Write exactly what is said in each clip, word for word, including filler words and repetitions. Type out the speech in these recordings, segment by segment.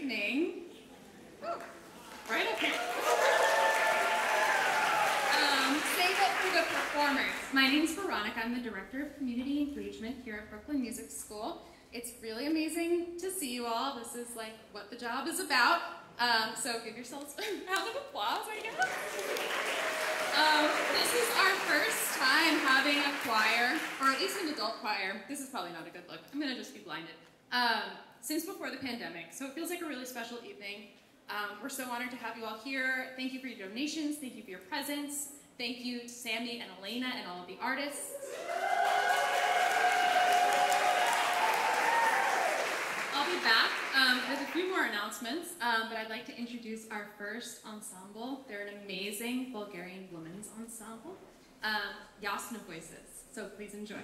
evening. Oh, right, okay. Um, save it for the performers. My name's Veronica. I'm the Director of Community Engagement here at Brooklyn Music School. It's really amazing to see you all. This is like what the job is about. Um, so give yourselves a round of applause, I guess. Um, this is our first time having a choir, or at least an adult choir. This is probably not a good look. I'm gonna just be blinded. Um, since before the pandemic, so it feels like a really special evening. Um, we're so honored to have you all here. Thank you for your donations. Thank you for your presence. Thank you to Sammy and Elena and all of the artists. I'll be back um, with a few more announcements, um, but I'd like to introduce our first ensemble. They're an amazing Bulgarian women's ensemble, um, Jasna Voices. So please enjoy.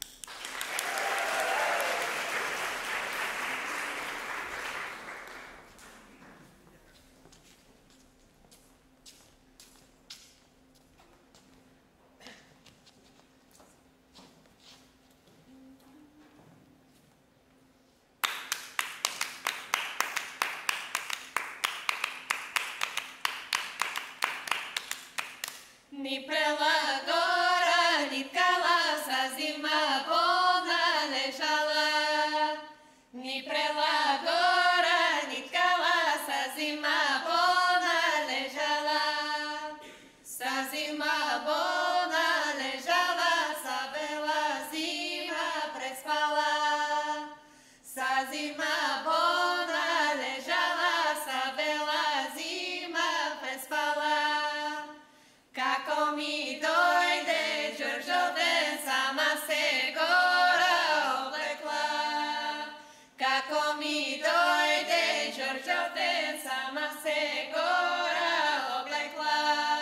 Ni prela gora, ni tkala, sa zima polna ležala. Ni prela gora, ni tkala, sa zima polna ležala. Sa zima polna ležala, sa bela zima prespala. Sa zima polna ležala, sa bela zima prespala. Kako mi dojde, Đorđoven sama se gora oblekla. Kako mi dojde, Đorđoven sama se gora oblekla.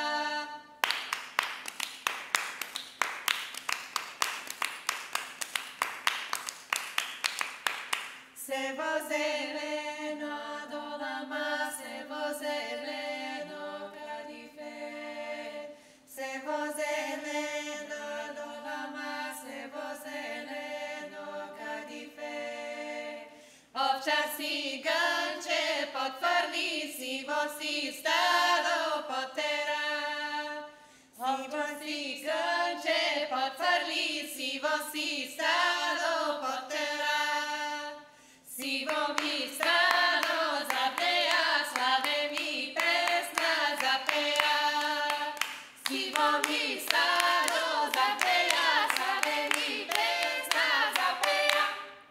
Sevo zeleno dolama, sevo zeleno kadife. Sevo zeleno dolama, sevo zeleno kadife. Ovčasi ganče potvrli, sivo si stado potera. Sivo si ganče potvrli, sivo si stado potera. Sivo mi stano zapeja, slave mi pesna zapeja. Sivo mi stano zapeja, slave mi pesna zapeja.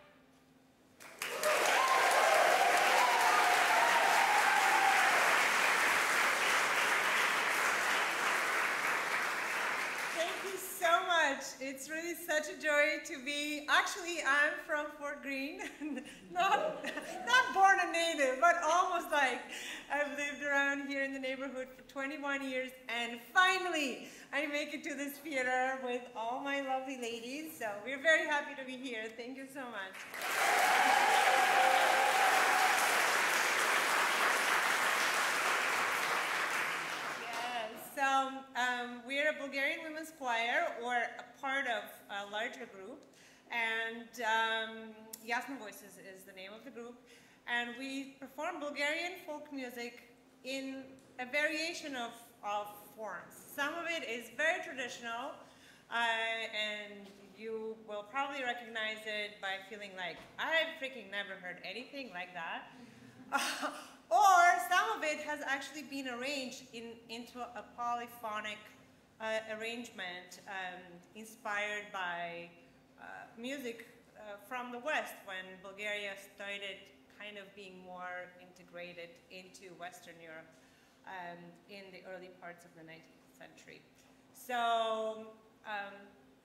Thank you so much. It's really such a joy to be, actually I'm from Fort Greene, not, not born a native, but almost like. I've lived around here in the neighborhood for twenty-one years, and finally I make it to this theater with all my lovely ladies, so we're very happy to be here. Thank you so much. So um, we're a Bulgarian women's choir, or a part of a larger group, and um, Jasna Voices is the name of the group, and we perform Bulgarian folk music in a variation of, of forms. Some of it is very traditional, uh, and you will probably recognize it by feeling like, I've freaking never heard anything like that. Uh, Or some of it has actually been arranged in, into a polyphonic uh, arrangement um, inspired by uh, music uh, from the West, when Bulgaria started kind of being more integrated into Western Europe um, in the early parts of the nineteenth century. So um,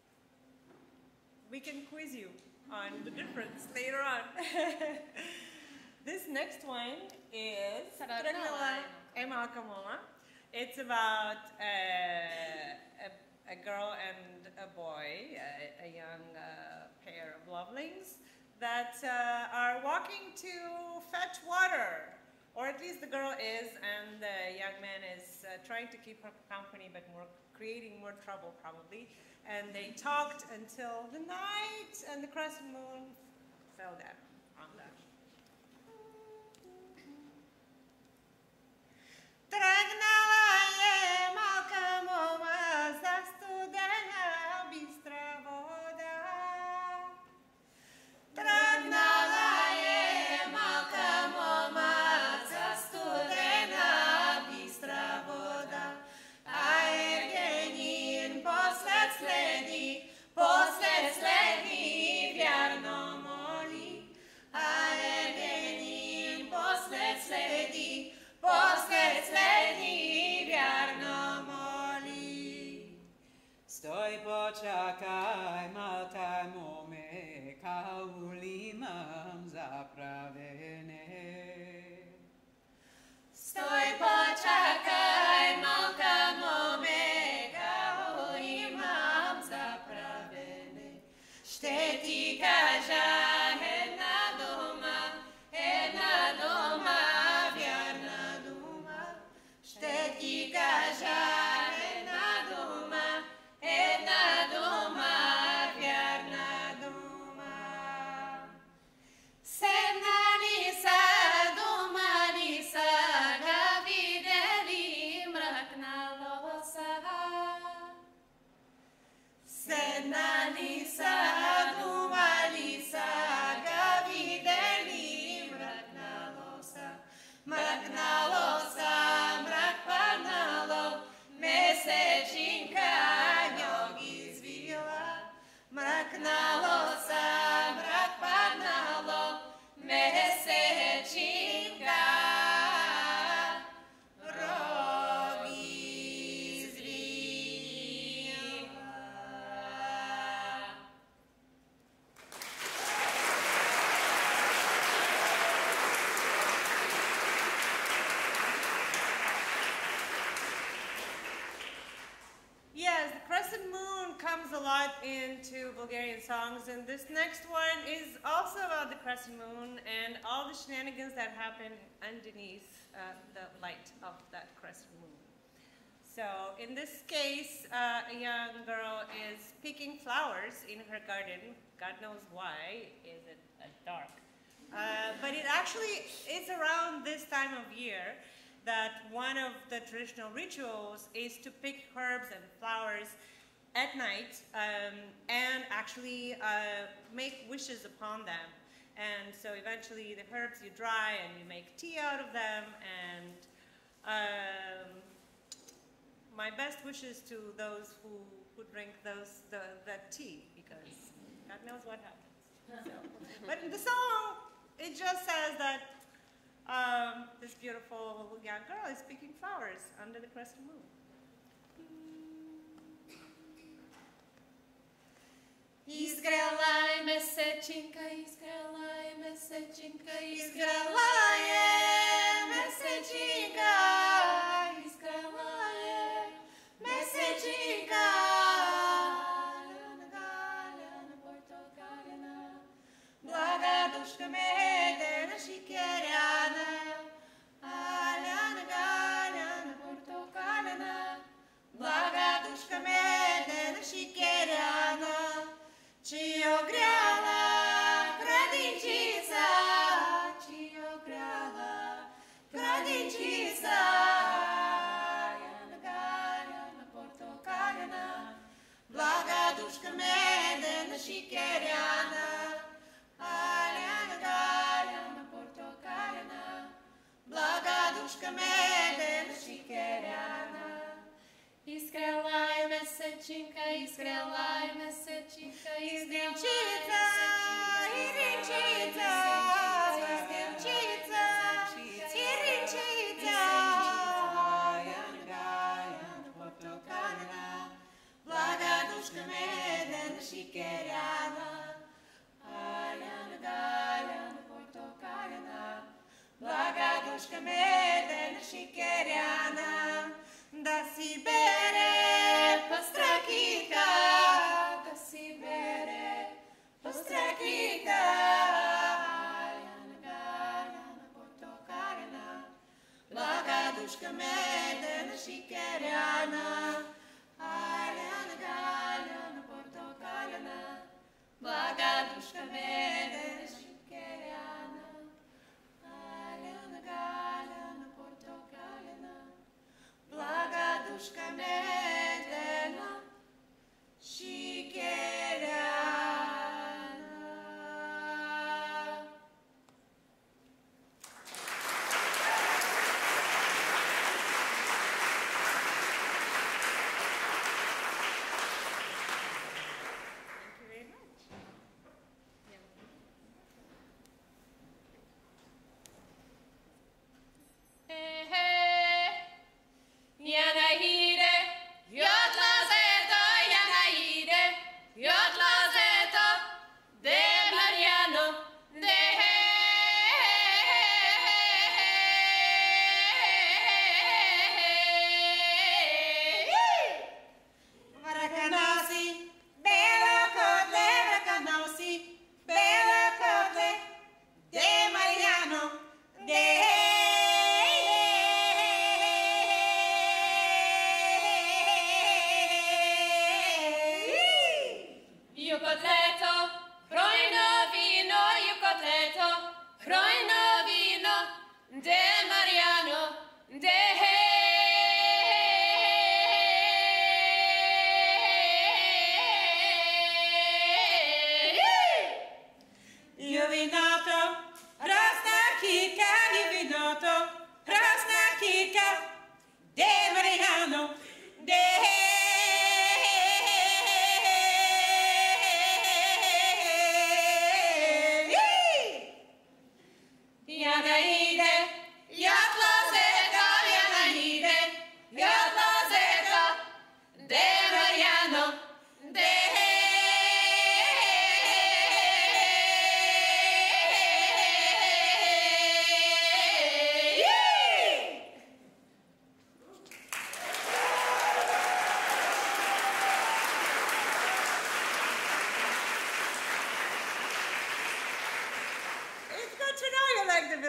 we can quiz you on the difference later on. This next one is Tragala Emalkamoma. It's about uh, a, a girl and a boy, a, a young uh, pair of lovelings, that uh, are walking to fetch water. Or at least the girl is, and the young man is uh, trying to keep her company, but more creating more trouble probably. And they talked until the night, and the crescent moon fell down on them. Mrak nalo sa, mrak padnalo, mesečinka ňog izvila. Mrak nalo sa, mrak padnalo, mesečinka rog izvila. Yes, the crescent moon comes a lot into Bulgarian songs, and this next one is also about the crescent moon and all the shenanigans that happen underneath uh, the light of that crescent moon. So in this case, uh, a young girl is picking flowers in her garden. God knows why, is it uh, dark? Uh, but it actually is around this time of year that one of the traditional rituals is to pick herbs and flowers at night um, and actually uh, make wishes upon them. And so eventually the herbs you dry and you make tea out of them. And um, my best wishes to those who, who drink those, the, that tea, because God knows what happens. So, but in the song, it just says that Um, this beautiful young girl is picking flowers under the crescent moon. Izgrela je mesečinka, izgrela je mesečinka, izgrela je mesečinka, izgrela je mesečinka. Galjana, galjana, portokaljana, blaga duška medena šikerjana. Galjana, galjana, portokaljana, blaga duška medena šikerjana. Ci ogrela kradinčica, ci ogrela kradinčica. Galjana, galjana, portokaljana, blaga duška medena šikerjana. Galjana, galjana, portokaljana, blaga duška medena šikerjana. Iskrela je mesečinka, iskrela je mesečinka, izdimčica, izdimčica, izdimčica, izdimčica. Galjana, galjana, portokaljana, blaga duška medena šikerjana. Galjana, galjana, portokaljana, blaga duška medena šikerjana. Da si bere pastrakika, da si bere pastrakika. Galjana, galjana, portokaljana, blaga duška medena šikerjana. Galjana, galjana, portokaljana, blaga duška medena šikerjana. Galjana, galjana, portokaljana, blaga duška medena šikerjana. Thank you very much. Yeah.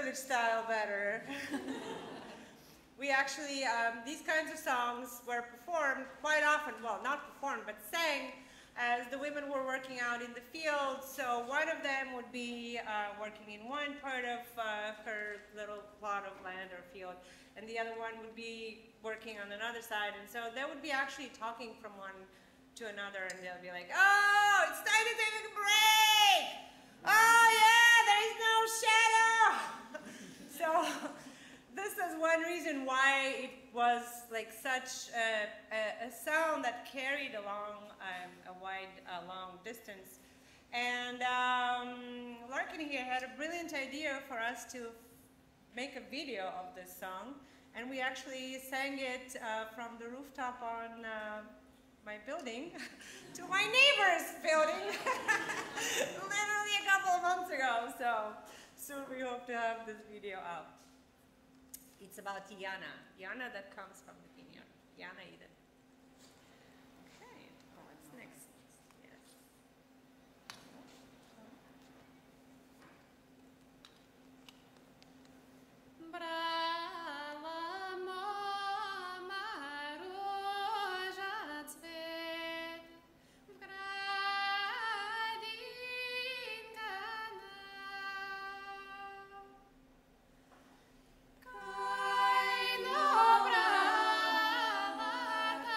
village style better. We actually, um, these kinds of songs were performed quite often, well, not performed, but sang as the women were working out in the field. So one of them would be uh, working in one part of uh, her little plot of land or field, and the other one would be working on another side. And so they would be actually talking from one to another, and they'll be like, oh, it's time to take a break. Oh yeah, there is no shadow. So this is one reason why it was like such a, a, a sound that carried along um, a wide, uh, long distance. And um, Larkin here had a brilliant idea for us to make a video of this song. And we actually sang it uh, from the rooftop on uh, my building to my neighbor's building literally a couple of months ago. So soon we hope to have this video out. It's about Yana, Yana that comes from the vineyard, Yana Eden. Okay, oh, what's next? Yes. Kai no brava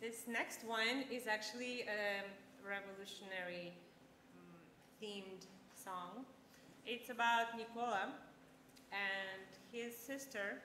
this next one is actually a revolutionary um, themed song. It's about Nicola and his sister.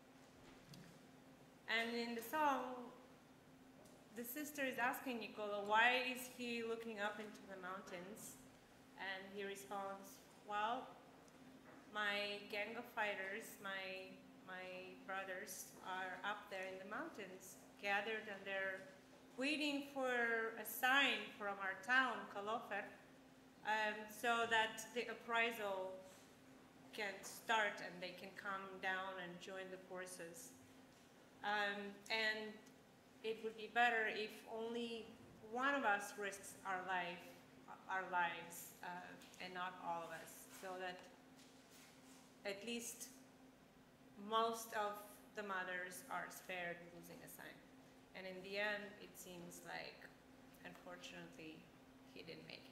And in the song, the sister is asking Nicola, why is he looking up into the mountains? And he responds, well, my gang of fighters, my, my brothers are up there in the mountains, gathered, and they're waiting for a sign from our town, Kalofer, um, so that the uprisal can start and they can come down and join the forces. Um, and it would be better if only one of us risks our life, our lives, uh, and not all of us, so that at least most of the mothers are spared losing a son. And in the end, it seems like, unfortunately, he didn't make it.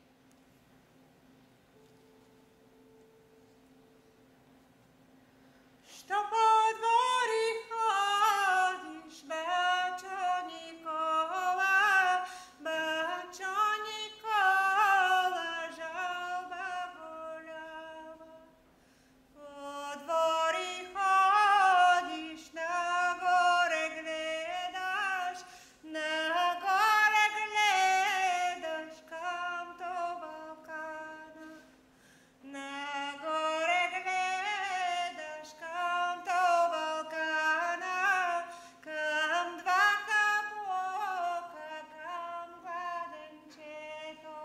Что по дворе ходишь, батя Никола, батя Никола, жалба гуляла. По дворе ходишь, на горе глядаш, на горе глядаш, кам то Балкана. На горе глядаш, кам то Балкана, кам два капока, кам гладенчето.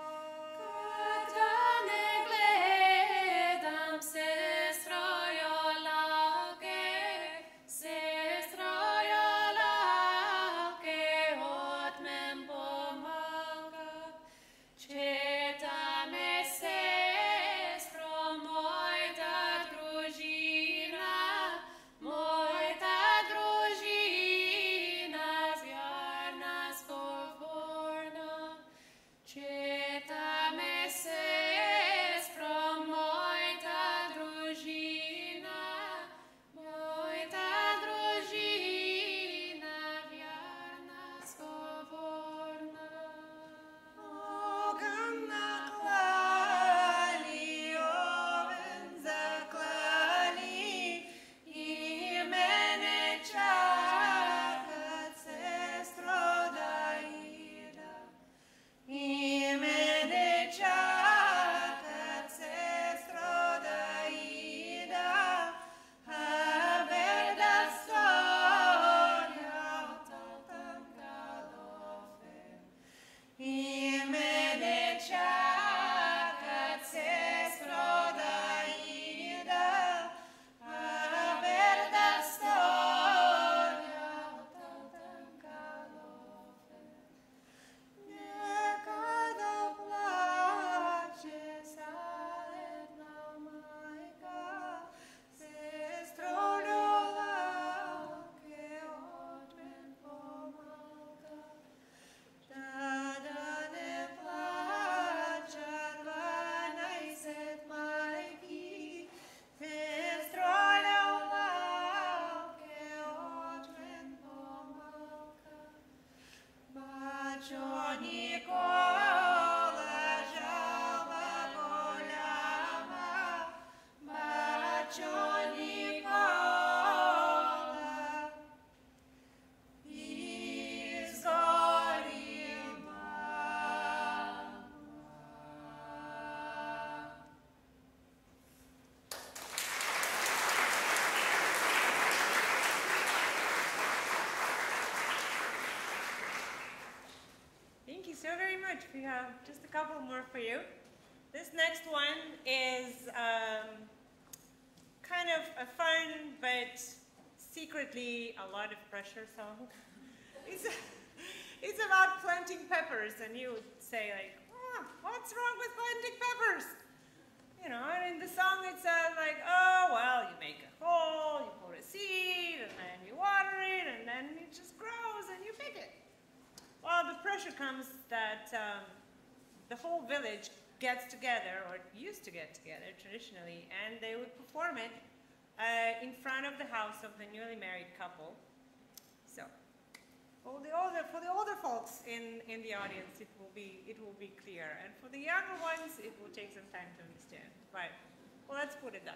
Когда не гледам, сестрою лалке, сестрою лалке, от мен помага. Четаме, сестро, моята дружина, моята дружина, вярна, сговорна. Четаме, сестро, моята дружина, моята дружина, вярна, сговорна. Огън наклали, овен заклали, и мене чакат, сестро, да ида. И мене чакат, сестро, да ида. А бе да стоя от там Калофер. И мене чакат, сестро, да ида, а бе да стоя от там Калофер. Нека да плаче салетна майка, сестро Льолаке, от мен помага. Да, да не плачат дванайсет майки, сестро Льолаке, от мен помага. Бачо Никола, жалба голяма, бачо Никола, изгорів мама. Thank you so very much. We have just a couple more for you. This next one is um, kind of a fun but secretly a lot of pressure song. It's, it's about planting peppers, and you would say like, oh, what's wrong with planting peppers? You know, and in the song it says like, oh, well, you make a hole, you put a seed, and then you water it, and then it just grows, and you pick it. Well, the pressure comes that um, the whole village gets together, or used to get together traditionally, and they would perform it uh, in front of the house of the newly married couple. So, all the older, for the older folks in, in the audience, it will be it will be clear, and for the younger ones, it will take some time to understand. Right? Well, let's put it up.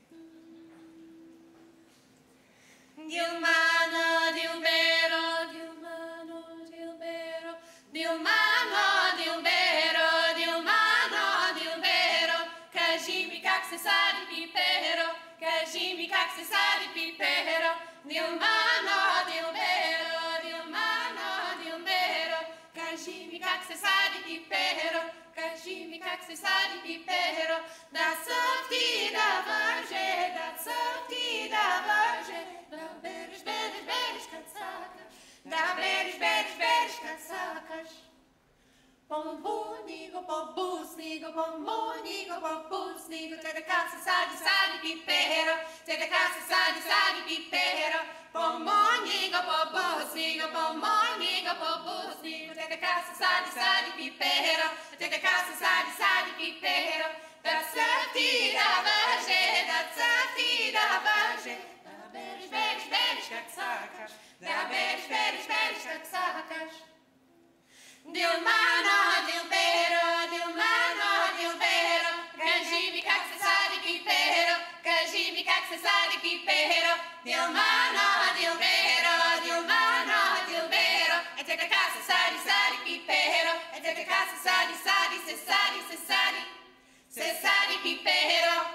Dilmano, Dilbero, Dilmano, Dilbero, Dilmano, Dilbero, Dilmano, Dilbero, Kajimi kaksesari pipero, Kajimi kaksesari pipero, Dilmano, Dilbero, Dilmano, Dilbero, Kajimi kaksesari pipero, Kajimi kaksesari pipero, da softi da varje, da softi da varje. Da beres, beres, beres, catsacas. Da beres, beres, beres, catsacas. Pombo, nigo, pombo, snigo, pombo, nigo, pombo, snigo. Te de casa, sadi, sadi, pipero. Te de casa, sadi, sadi, pipero. Pombo, nigo, pombo, snigo, pombo, nigo, pombo, snigo. Te de casa, sadi, sadi, pipero. Te de casa, sadi, sadi, pipero. Da sati, da varje, da sati, da varje. Beres, beres, beres, catsacas. Da beres, beres, beres, catsacas. Dilmano, Dilbero, Dilmano, Dilbero, Kajimi kaksesari pipero, Kajimi kaksesari pipero, Dilmano, Dilbero, Dilmano, Dilbero, e te casa sari, sari pipero, e te casa sari, sari, cesari, cesari, cesari pipero.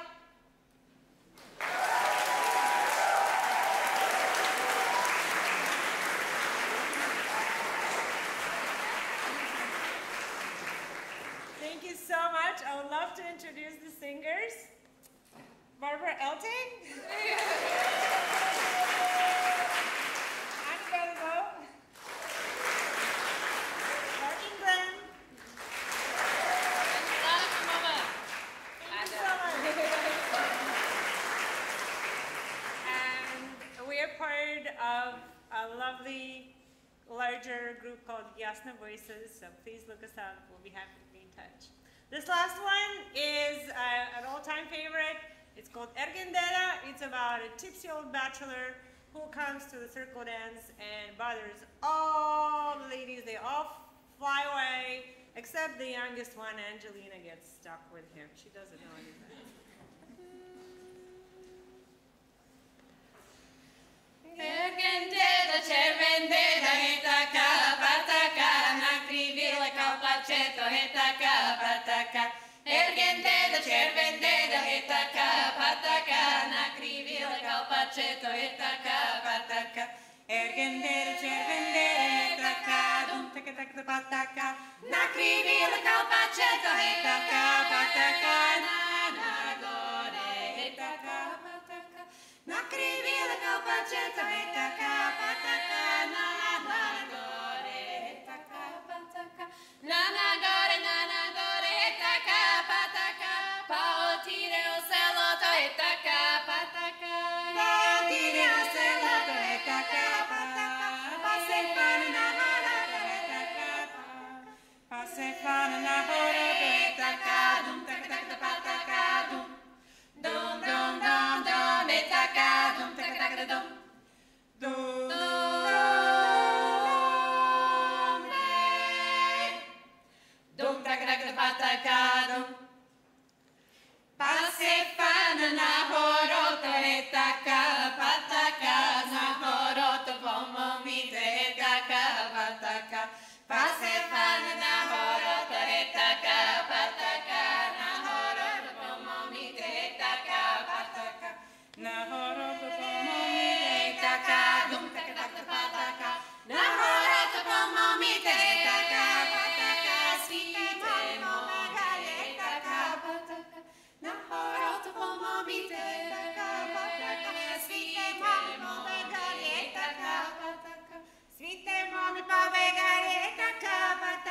Thank you so much. I would love to introduce the singers. Barbara Elting. Annie Bello. Martin Glenn. Thank you so much. And we are part of a lovely larger group called Yasna Voices, so please look us up. We'll be happy to be in touch. This last one is uh, an all-time favorite. It's called Ergendera. It's about a tipsy old bachelor who comes to the circle dance and bothers all the ladies. They all fly away, except the youngest one, Angelina, gets stuck with him. She doesn't know anything. Ergendera, cervendera, hetaka, pataka, nakrivila, kalpaceto, hetaka, pataka. Ergendera, cervendera, hetaka, pataka, nakrivila, kalpaceto, hetaka, pataka. Ergendera, cervendera, hetaka, dum taka taka pataka. Nakrivila, kalpaceto, hetaka, pataka, na gore, hetaka, pataka. Nakrivila kalpaceto, hetaka, pataka, na gore, hetaka, pataka. Nana gore, nana gore, hetaka, pataka. Paotire o celoto, hetaka, pataka. Paotire o celoto, hetaka, pataka. Passe fana na horoto, hetaka, pataka. Passe fana na horoto, hetaka, dum taka taka pataka, dum. Dum dum dum dum, hetaka, dum taka taka dum. Dum. Dum taka taka pataka, dum. Passe fana na horoto, hetaka, pataka, na horoto, pomomite, hetaka, pataka. Passe fana na horoto, hetaka, pataka, na horoto, pomomite, hetaka, pataka. Na horoto, pomomite, hetaka, dum taka taka pataka. Na horoto, pomomite, hetaka, pataka, site momagale, hetaka, pataka. Na horoto, pomomite, hetaka, pataka, site momagale, hetaka, pataka. Svite momi pobegare, hetaka, pataka.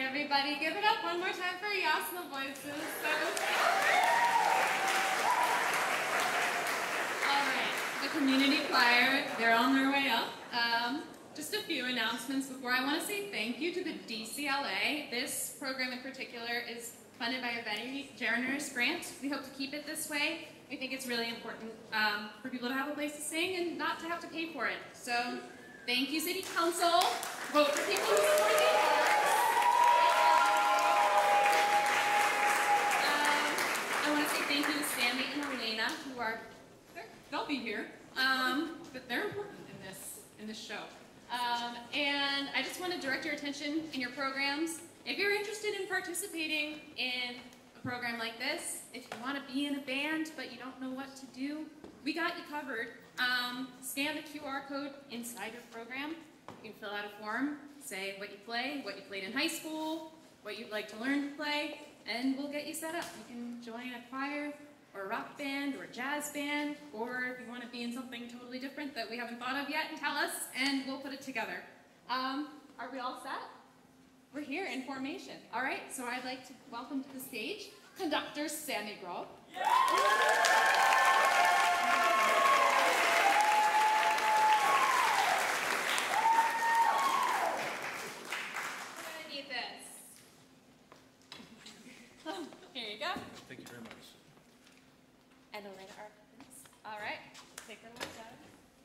everybody. Give it up one more time for Yasna Voices. That was all right. The community choir, they're on their way up. Um, just a few announcements before. I want to say thank you to the D C L A. This program in particular is funded by a very generous grant. We hope to keep it this way. We think it's really important um, for people to have a place to sing and not to have to pay for it. So thank you, City Council. Vote for people who support the arts. Um, I want to say thank you to Sammy and Elena, who are, they'll be here, um, but they're important in this, in this show. Um, and I just want to direct your attention in your programs. If you're interested in participating in a program like this, if you want to be in a band but you don't know what to do, we got you covered. Um, scan the Q R code inside your program. You can fill out a form, say what you play, what you played in high school, what you'd like to learn to play, and we'll get you set up. You can join a choir or a rock band or a jazz band, or if you want to be in something totally different that we haven't thought of yet, and tell us, and we'll put it together. Um, are we all set? We're here in formation. All right, so I'd like to welcome to the stage conductor Sammy Grove. Yeah. We're gonna need this. Oh, here you go. Thank you very much. And Elena Arpins. All right, take her away, Dad.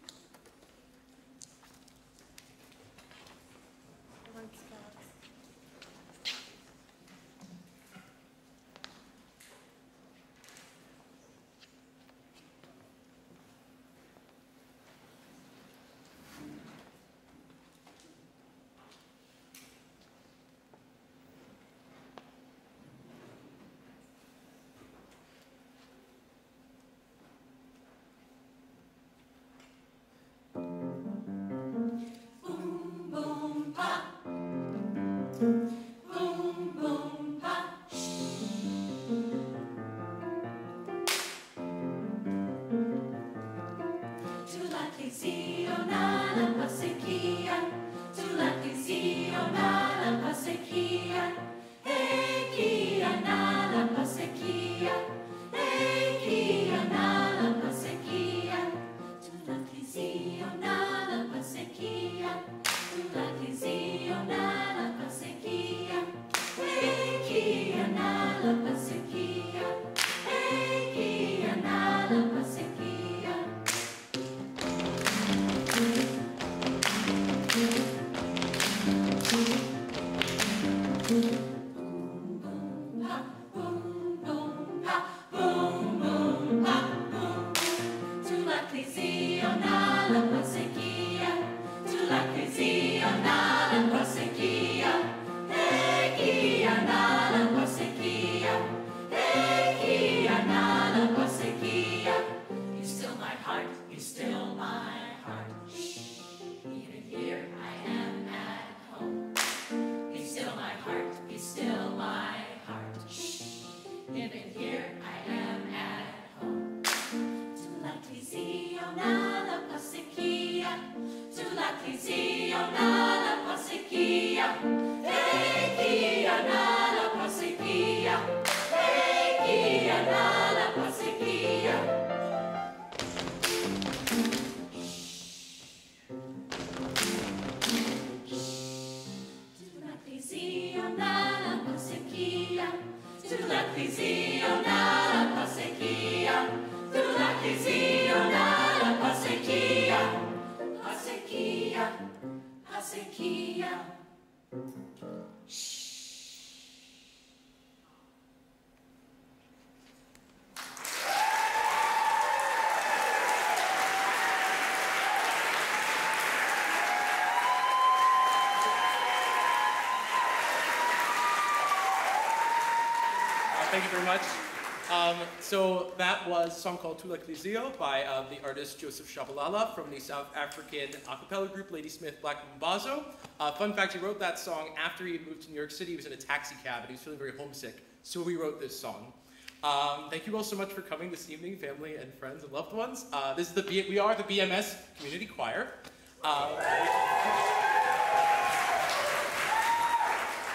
Thank you very much. Um, so that was a song called Tu l'Ecclesia by uh, the artist Joseph Shabalala from the South African a cappella group Ladysmith Black Mambazo. Uh, fun fact, he wrote that song after he had moved to New York City. He was in a taxi cab and he was feeling very homesick, so he wrote this song. Um, thank you all so much for coming this evening, family and friends and loved ones. Uh, this is the B we are the B M S Community Choir. Um,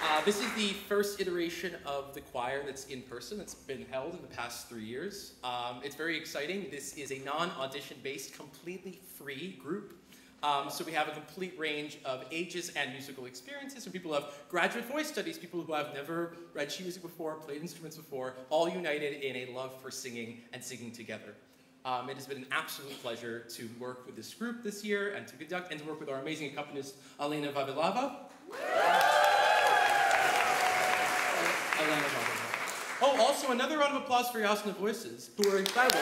Uh, this is the first iteration of the choir that's in person. It's been held in the past three years. Um, it's very exciting. This is a non-audition based, completely free group. Um, so we have a complete range of ages and musical experiences from people who have graduate voice studies, people who have never read sheet music before, played instruments before, all united in a love for singing and singing together. Um, it has been an absolute pleasure to work with this group this year and to conduct and to work with our amazing accompanist, Elena Vavilava. Elena Vavilava. Oh, also another round of applause for Jasna Voices, who are incredible.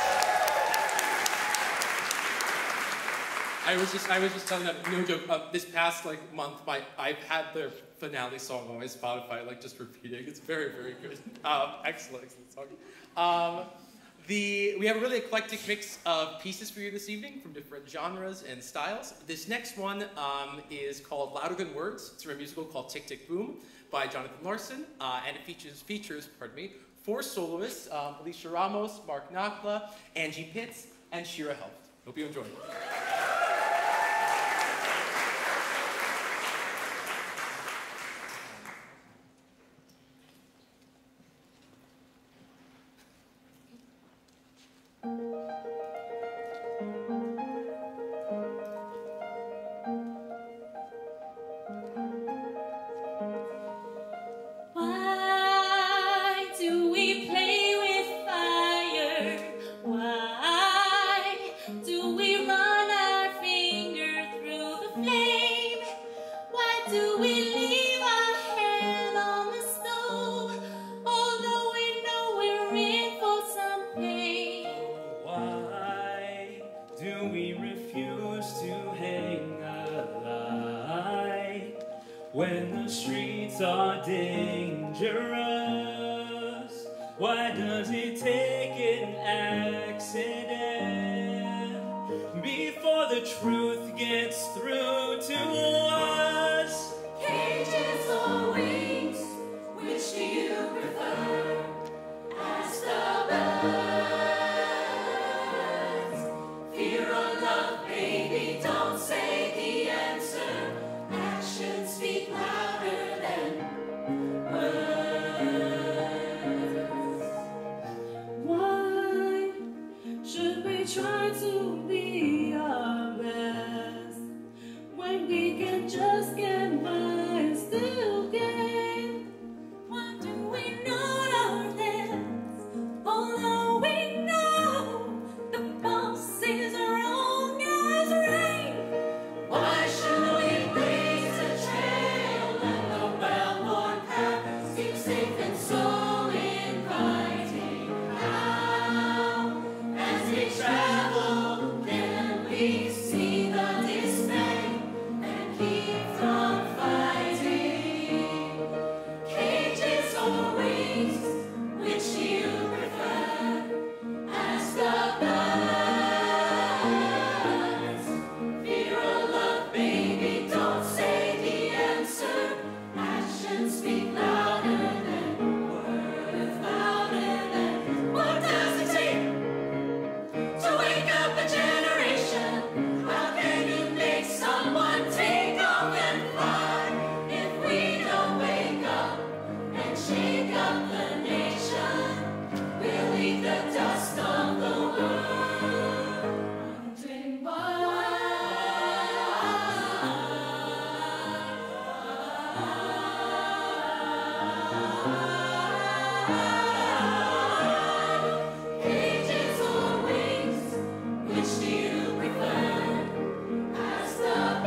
I was just, I was just telling them, no joke, uh, this past like month, my, I've had their finale song on my Spotify, like just repeating. It's very, very good. Um, excellent, excellent song. Um, the, we have a really eclectic mix of pieces for you this evening from different genres and styles. This next one um, is called Louder Than Words. It's from a musical called Tick, Tick, Boom by Jonathan Larson, uh, and it features, features, pardon me, four soloists, um, Alicia Ramos, Mark Nakla, Angie Pitts, and Shira Helft. Hope you enjoy it. Why do we play with fire? Why do we run our finger through the flame? Why do we leave our hand on the stove, although we know we're in for some pain? Why do we refuse to hang a light when the streets are dangerous? Why does it take an accident before the truth gets through to us? Cages or wings, which do you prefer? Ask the birds. Fear or love, baby, don't say the answer. Actions speak louder than words. Why should we try to be our best when we can just get by and still gain? Why do we nod our heads, although we know the boss is wrong as rain? Why should we blaze a trail and the well-worn path seems safe and so inviting? How, as we travel, then we see the dismay and keep from fighting? Cages or wings, which do you prefer? Ask the birds. Fear or love, baby, don't say the answer. Actions speak louder than words, louder than. What does it take to wake up a generation? How can you make someone take off and fly if we don't wake up and shake up the nation? We'll eat the dust of the world. Wondering why. Cages or wings, which do you prefer? Ask the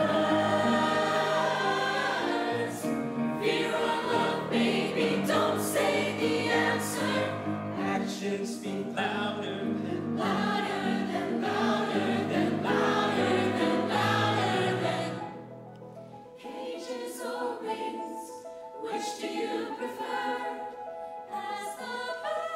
birds. Fear or love, baby, don't say the answer. Actions speak louder than Louder than, louder than, louder than, louder than. Cages or wings, which do you prefer? Ask the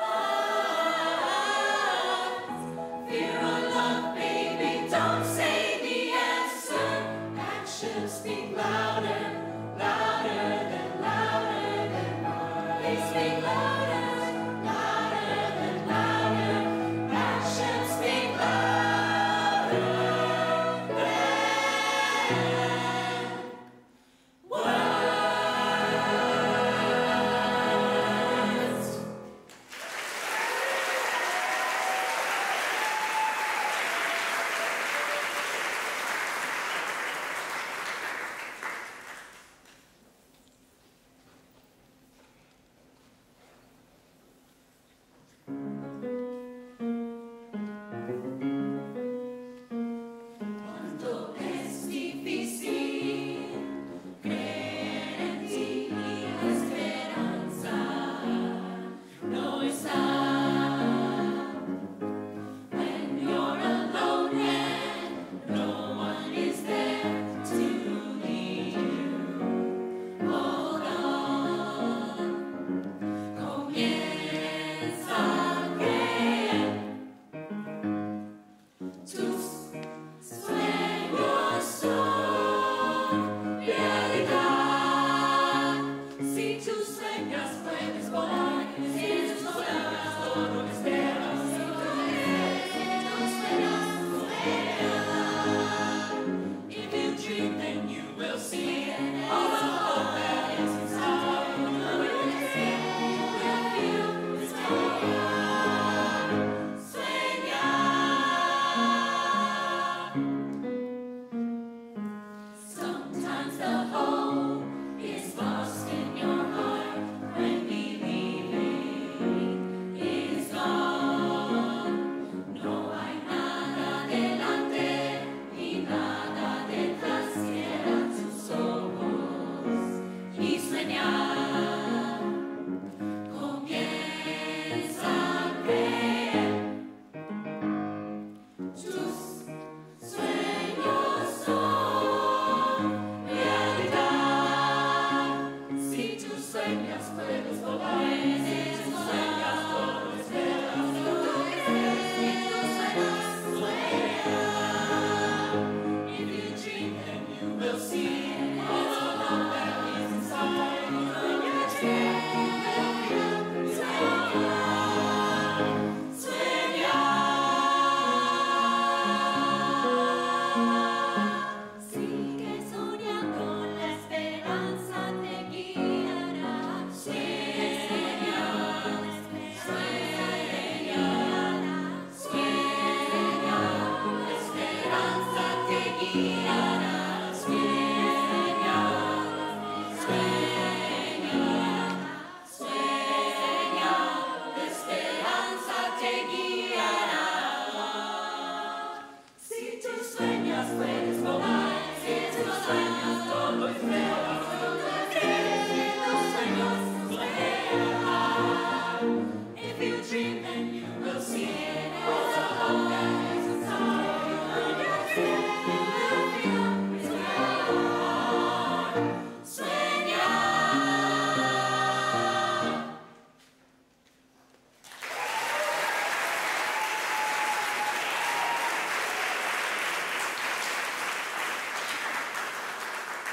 birds. Fear or love, baby, don't say the answer. Actions speak louder, louder than, louder than words. They speak louder, louder than, louder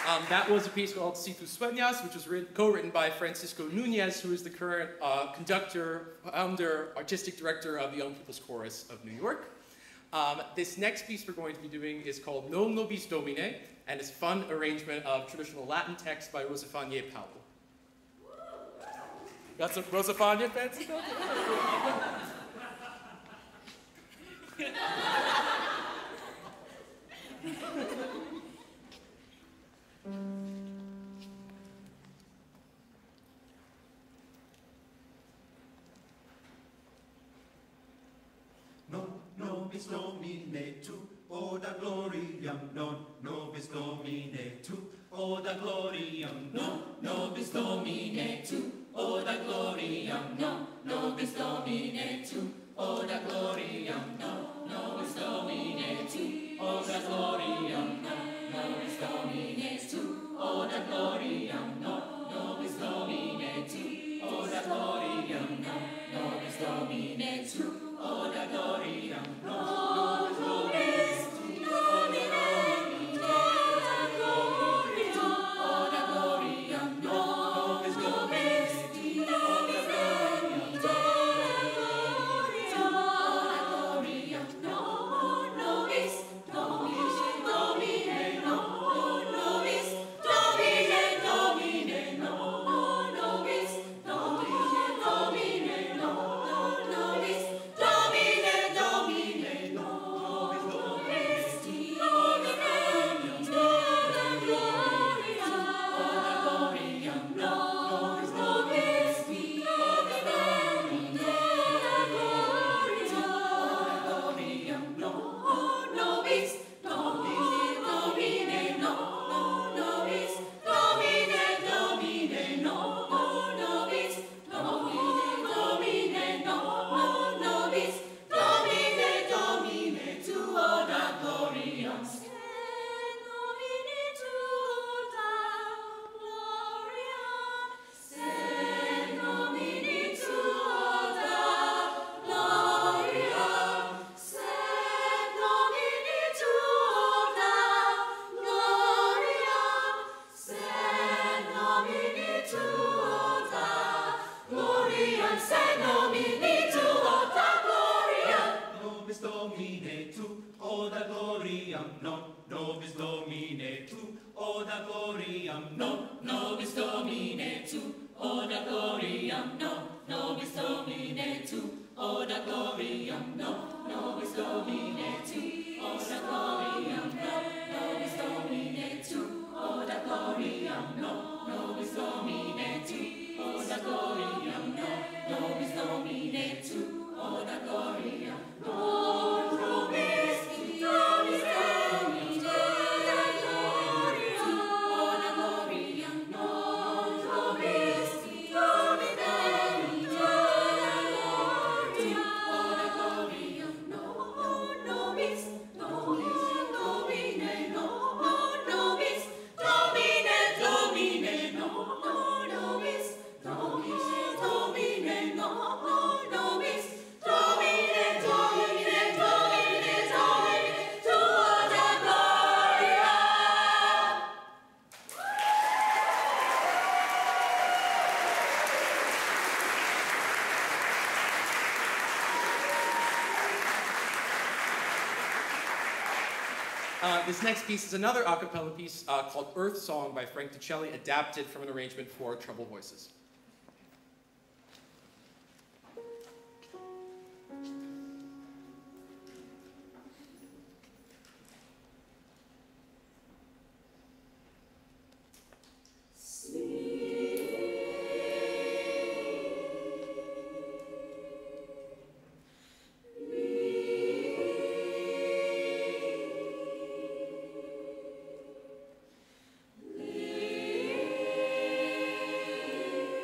Um, that was a piece called Si Tu Sueñas, which was co-written by Francisco Nunez, who is the current uh, conductor, founder, artistic director of the Young People's Chorus of New York. Um, this next piece we're going to be doing is called Non Nobis Domine, and it's a fun arrangement of traditional Latin text by Rosafagné Powell. Got some Rosafagné fans? Non nobis Domine tu, oda gloriam, non nobis Domine tu, oda gloriam, non nobis Domine tu, oda gloriam, non nobis Domine tu, oda gloriam, non nobis Domine tu, oda gloriam, non nobis Domine tu, oda gloriam, non nobis Domine tu, oda gloriam, non nobis Domine tu, oda gloriam, non nobis Uh, this next piece is another a cappella piece uh, called Earth Song by Frank Ticelli, adapted from an arrangement for treble voices. Sleep.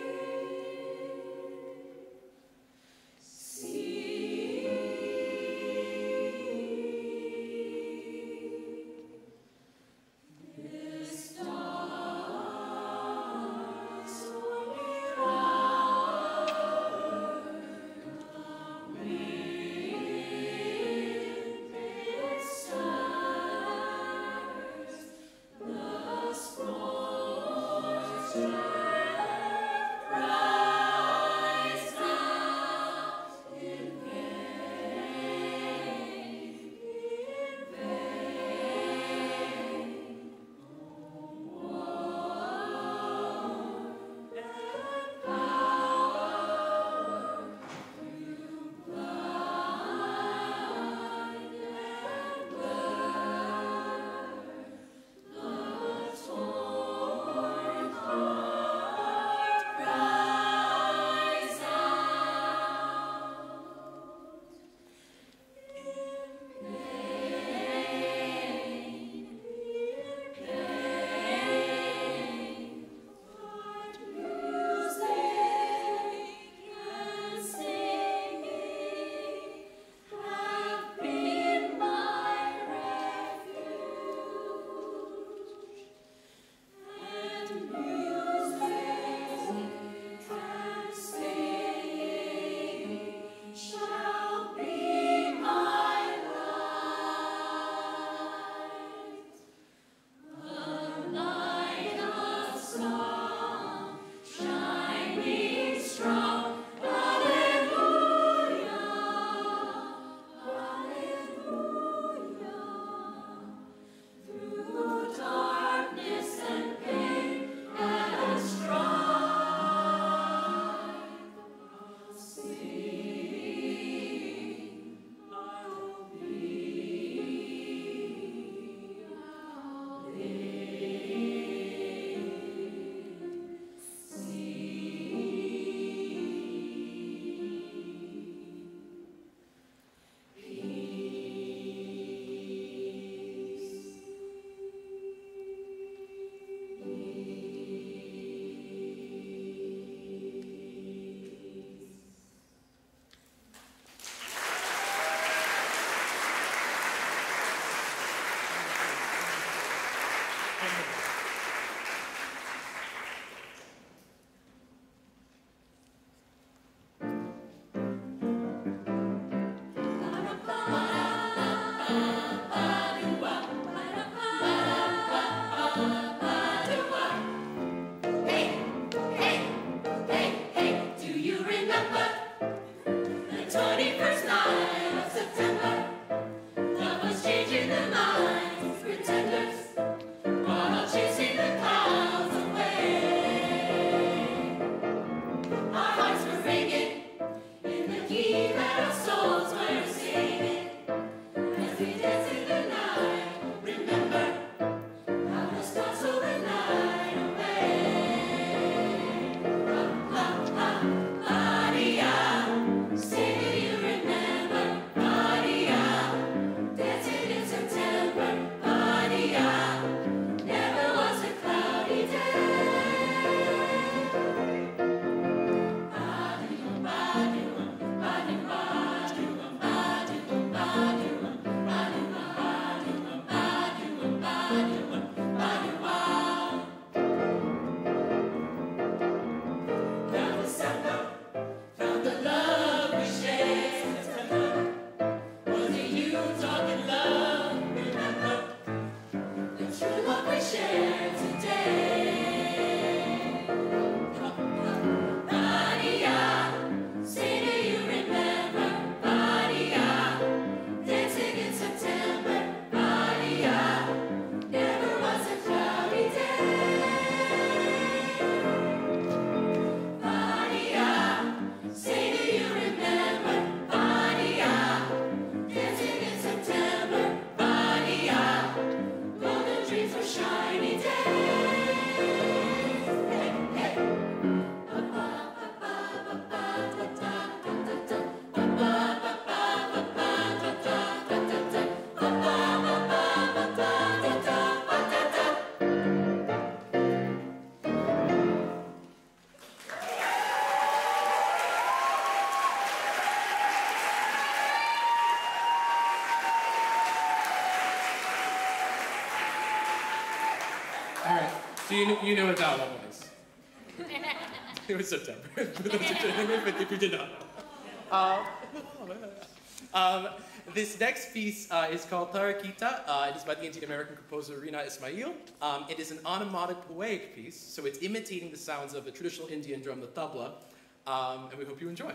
So you know, you know what that one was. It was September, if you did not know. Um, um, this next piece uh, is called Taraquita. Uh, it is by the Indian American composer Rina Ismail. Um, it is an onomatopoeic poetic piece, so it's imitating the sounds of the traditional Indian drum, the tabla, um, and we hope you enjoy.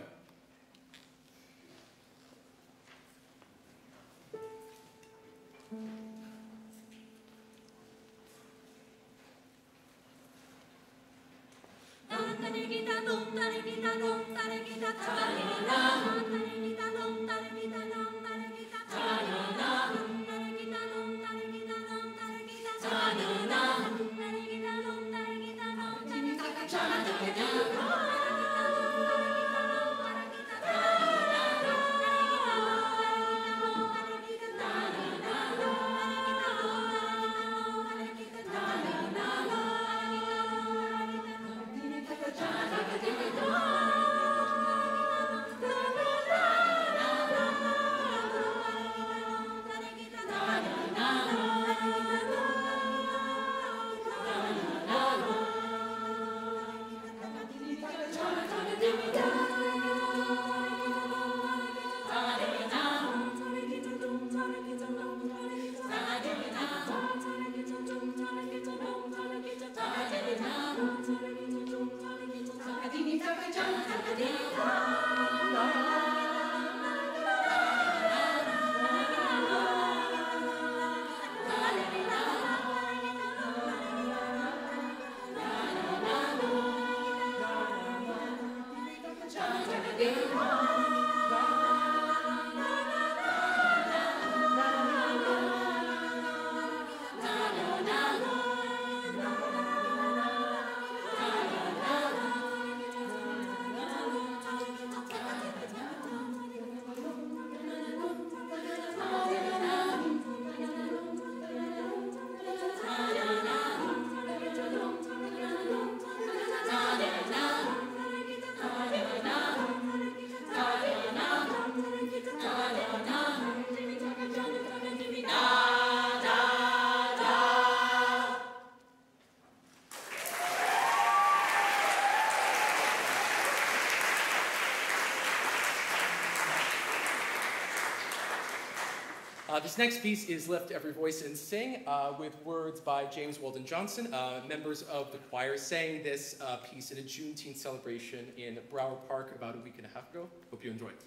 Uh, this next piece is Lift Every Voice and Sing, uh, with words by James Weldon Johnson. Uh, members of the choir sang this uh, piece in a Juneteenth celebration in Brower Park about a week and a half ago. Hope you enjoy it.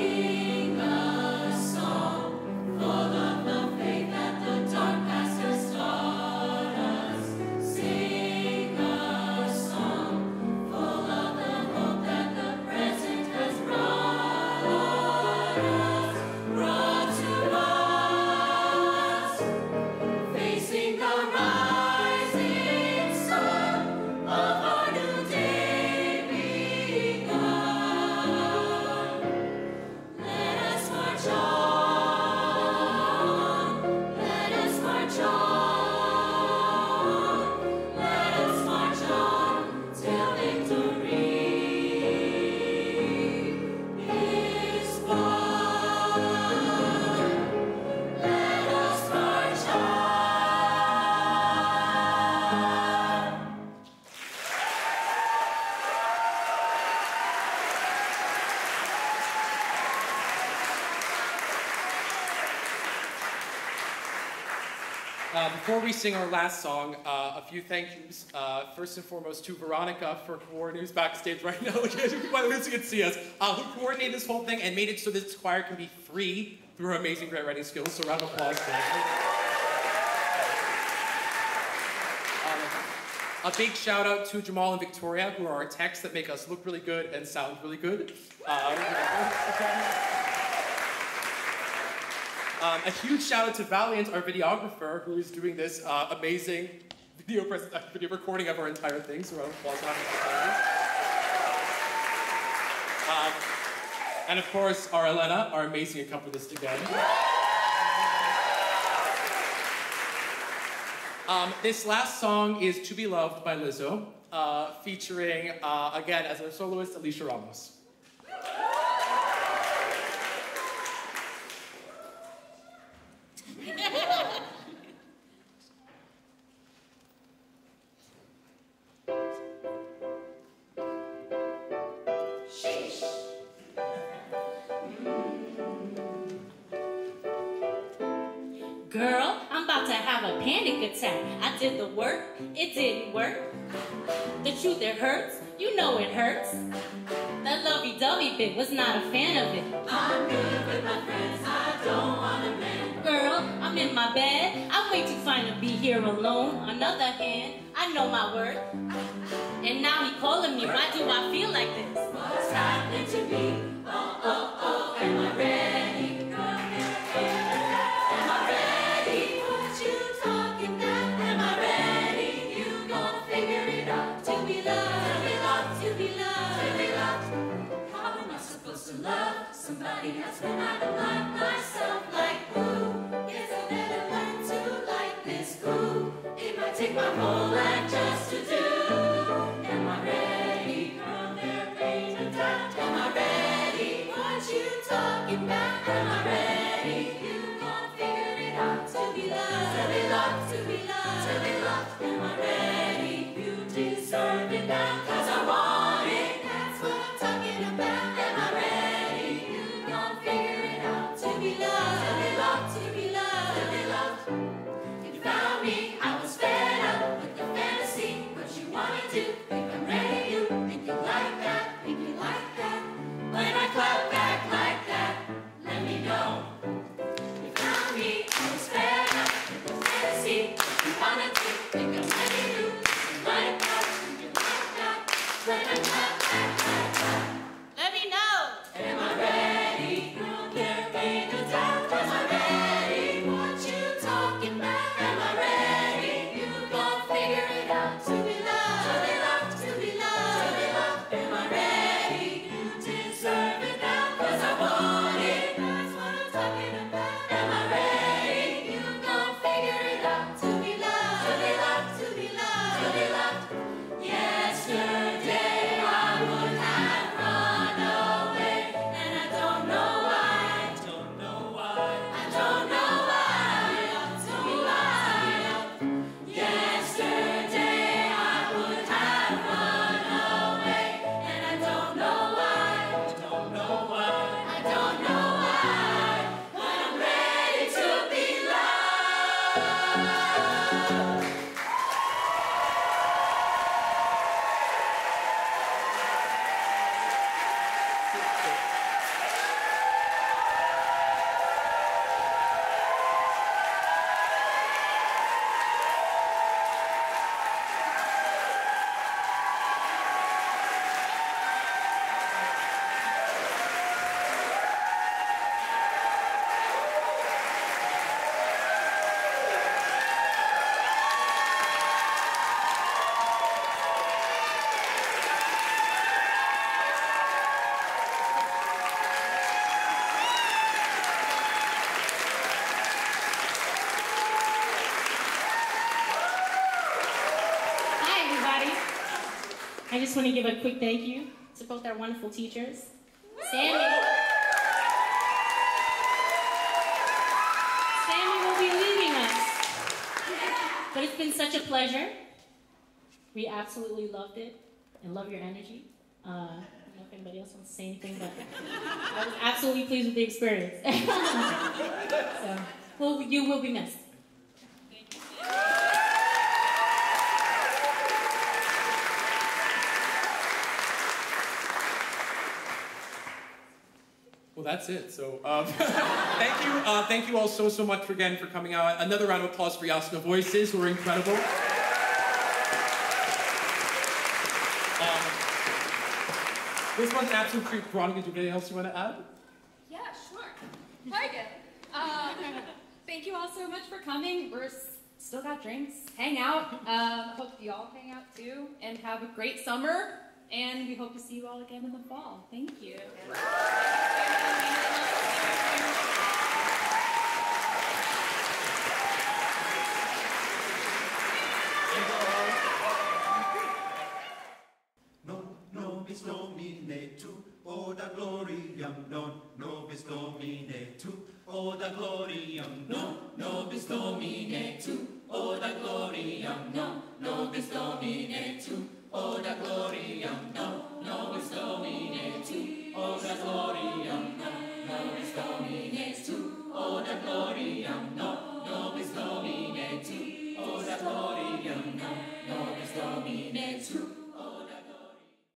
Sing a song full of the faith that the dark past has Uh, before we sing our last song, uh, a few thank yous. Uh, first and foremost to Veronica for coordinating, who's backstage right now, by the way, so you can see us, uh, who coordinated this whole thing and made it so this choir can be free through her amazing grant writing skills. So round of applause for her. Um, a big shout out to Jamal and Victoria, who are our techs that make us look really good and sound really good. Uh, Um, a huge shout out to Valiant, our videographer, who is doing this uh, amazing video, present, uh, video recording of our entire thing. So round of applause for um, And of course, our Elena, our amazing accompanist again. Um, this last song is To Be Loved by Lizzo, uh, featuring, uh, again, as our soloist, Alicia Ramos. Girl, I'm about to have a panic attack. I did the work, it didn't work. The truth, it hurts, you know it hurts. That lovey-dovey bit, was not a fan of it. I'm good with my friends, I don't want a man. Girl, I'm in my bed, I'm way too fine to be here alone. On the other hand, I know my worth. And now he calling me, why do I feel like this? What's happening to me? Oh, oh, oh, am I ready? Somebody else when I don't like myself like who? Guess I better learn to like this groove. It might take my whole life just to do. Am I ready? From their pain and doubt. Am I ready? What you talking about? Am I ready? You gonna figure it out. To be loved, to be loved, to be loved, to be loved. Am I ready? You deserve it now, 'cause I want it. That's what I'm talking about. Am I ready? I just want to give a quick thank you to both our wonderful teachers, Sammy. Sammy will be leaving us, but it's been such a pleasure. We absolutely loved it and love your energy. Uh, I don't know if anybody else wants to say anything, but I was absolutely pleased with the experience. So, well, you will be missed. Thank you. Well, that's it. So, um, thank you, uh, thank you all so, so much again for coming out. Another round of applause for Jasna Voices, who are incredible. Um, this was an absolute treat. Veronica, do you have anything else you want to add? Yeah, sure. Hi again. Um, thank you all so much for coming. We're s- still got drinks. Hang out. Um, hope you all hang out too, and have a great summer. And we hope to see you all again in the fall. Thank you. Non nobis Domine tu, oda gloriam, non nobis Domine tu, oda gloriam, non nobis Domine tu, oda gloriam, non nobis Domine tu, oda gloriam, non nobis Domine tu, oda gloriam, non nobis Domine tu, oda gloriam, non nobis Domine tu, oda gloriam, non nobis Domine tu.